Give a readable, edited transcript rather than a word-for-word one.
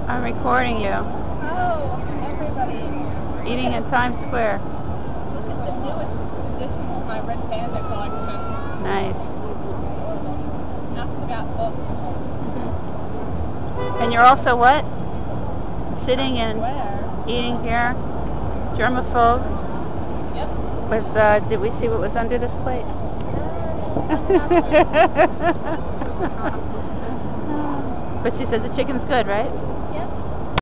I'm recording you. Oh, everybody. Eating in Times Square. Look at the newest addition to my Red Panda collection. Nice. Also got books. And you're also what? Sitting and Where? eating here. Germaphobe. Yep. With, did we see what was under this plate? But she said the chicken's good, right?